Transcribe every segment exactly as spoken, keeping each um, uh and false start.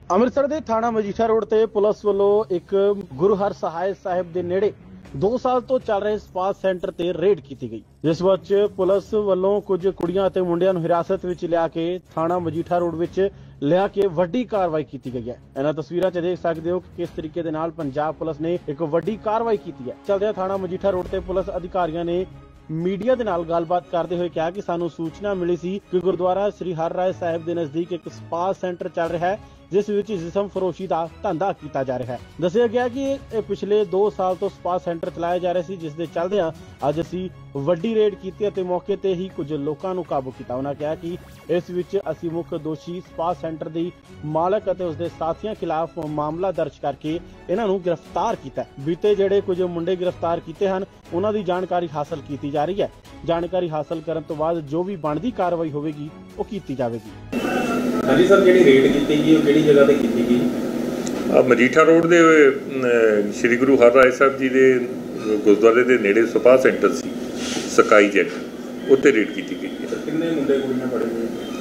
ਅੰਮ੍ਰਿਤਸਰ ਦੇ ਥਾਣਾ ਮਜੀਠਾ ਰੋਡ ਤੇ ਪੁਲਿਸ ਵੱਲੋਂ ਇੱਕ ਗੁਰੂ ਹਰ ਸਹਾਇ ਸਾਹਿਬ ਦੇ ਨੇੜੇ ਦੋ ਸਾਲ ਤੋਂ ਚੱਲ ਰਹੇ ਸਪਾ ਸੈਂਟਰ ਤੇ ਰੇਡ ਕੀਤੀ ਗਈ, ਜਿਸ ਵਿੱਚ ਪੁਲਿਸ ਵੱਲੋਂ ਕੁਝ ਕੁੜੀਆਂ ਅਤੇ ਮੁੰਡਿਆਂ ਨੂੰ ਹਿਰਾਸਤ ਵਿੱਚ ਲਿਆ ਕੇ ਥਾਣਾ ਮਜੀਠਾ ਰੋਡ ਵਿੱਚ ਲਿਆ ਕੇ ਵੱਡੀ ਕਾਰਵਾਈ ਕੀਤੀ ਗਈ ਹੈ। ਇਹਨਾਂ ਤਸਵੀਰਾਂ 'ਚ ਦੇਖ ਸਕਦੇ ਹੋ ਕਿ ਕਿਸ ਤਰੀਕੇ ਦੇ ਨਾਲ ਪੰਜਾਬ ਪੁਲਿਸ ਨੇ ਇੱਕ ਵੱਡੀ ਕਾਰਵਾਈ ਕੀਤੀ ਹੈ। ਚਲਦਿਆਂ ਥਾਣਾ ਮਜੀਠਾ ਰੋਡ ਤੇ ਪੁਲਿਸ ਅਧਿਕਾਰੀਆਂ ਨੇ मीडिया के नाल गलबात करते हुए कहा कि सानू सूचना मिली सी कि गुरुद्वारा श्री हर राय साहिब के नजदीक एक स्पा सेंटर चल रहा है, जिस विच जिस्म फरोशी का धंधा किया जा रहा है। दसिया गया कि पिछले दो साल तो स्पा सेंटर चलाए जा रहे सी, जिस दे चलदे अज असी वड्डी रेड की ते मौके ते ही कुछ लोगों को काबू किया। उन्होंने कहा कि इस विच असी मुख्य दोषी स्पा सेंटर की मालक और उसके साथियों खिलाफ मामला दर्ज करके इन्हां नूं गिरफ्तार किया। बीते जिहड़े कुछ मुंडे गिरफ्तार किए हैं उन्हां दी जानकारी हासिल की जा रही है। जानकारी हासिल करने तो बाद जो भी बनती कार्रवाई होगी वो की जाएगी। हाँ जी सर, जी रेड की गई वो किहड़ी जगह ते की गई? मजीठा रोड दे श्री गुरु हर राय साहब जी के गुरुद्वारे के नेड़े स्पा सेंटर सी स्काई जेट, उत्ते रेड की गई है। किन्ने मुंडे कुड़ियां फड़े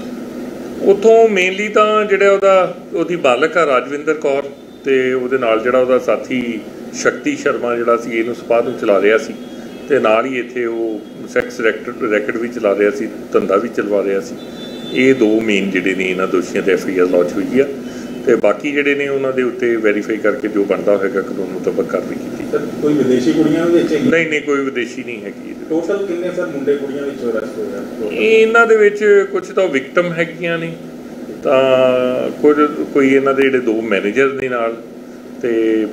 गए उत्थों मेनली तो जिहड़ा ओहदा ओहदी बालक आ राजविंदर कौर ते ओहदे नाल जिहड़ा ओहदा साथी शक्ति शर्मा जिहड़ा सी इहनूं स्पा नूं चला रिहा सी ते नाल ही इत्थे ओह सैक्स रैकेट रैकेट भी चला रिहा सी, धंधा भी चलवा रिहा सी। ये दो मेन जिहड़े ने इन्हां दोषियों ते एफ आई आर लॉन्च हुई है ते बाकी जिहड़े ने उन्हां दे उत्ते वैरीफाई करके जो बनता होएगा कानून मुताबक कार्रवाई की। सर कोई विदेशी कुड़ियां विच नहीं नहीं कोई विदेशी नहीं हैगी। टोटल किन्ने सर मुंडे कुड़ियां विच अरेस्ट होए? इन्हां दे विच कुछ तो विक्टिम हैगियां ने तां कुछ कोई इन्हां दे जिहड़े दो मैनेजर ने नाल ते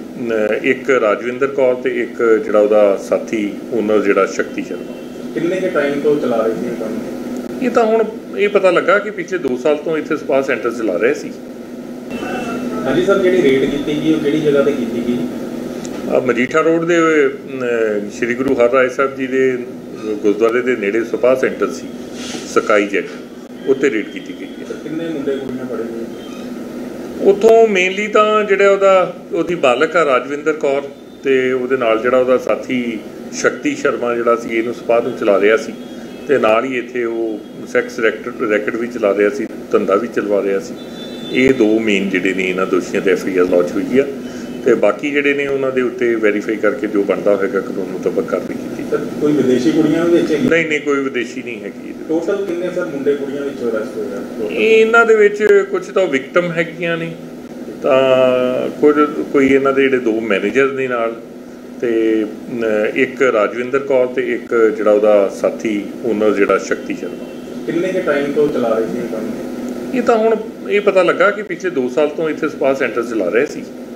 एक राजविंदर कौर ते एक जिहड़ा ओहदा साथी ओनर जिहड़ा शक्ति शर्मा। किन्ने के टाइम तो चला रहे थे काम? ये तो हुण ये पता लगा कि पिछले दो साल तो इत्थे स्पा सेंटर चला रहे सी। हाँ जी सर, जी रेड की गई वो किहड़ी जगह ते की गई? मजीठा रोड दे श्री गुरु हर राय साहब जी के गुरुद्वारे के नेड़े स्पा सेंटर सी स्काई जेट, उत्ते रेड की गई है। किन्ने मुंडे कुड़ियां फड़े गए उत्थों मेनली तो जिहड़ा ओहदा ओहदी बालक आ राजविंदर कौर ते ओहदे नाल जिहड़ा ओहदा साथी शक्ति शर्मा जिहड़ा सी इहनूं स्पा नूं चला रिहा सी ते नाल ही इत्थे ओह सैक्स रैकेट रैकेट भी चला रिहा सी, धंधा भी चलवा रिहा सी। ये दो मेन जिहड़े ने इन्हां दोषियों ते एफ आई आर लॉन्च हुई है ते बाकी जिहड़े ने उन्हां दे उत्ते वैरीफाई करके जो बनता होएगा कानून मुताबक कार्रवाई की। सर कोई विदेशी कुड़ियां विच नहीं नहीं कोई विदेशी नहीं हैगी। टोटल किन्ने सर मुंडे कुड़ियां विच अरेस्ट होए? इन्हां दे विच कुछ तो विक्टिम हैगियां ने तां कुछ कोई इन्हां दे जिहड़े दो मैनेजर ने नाल ते एक राजविंदर कौर ते एक जिहड़ा ओहदा साथी ओनर जिहड़ा शक्ति शर्मा। किन्ने के टाइम तो चला रहे थे काम? ये तो हुण ये पता लगा कि पिछले दो साल तो इत्थे स्पा सेंटर चला रहे सी।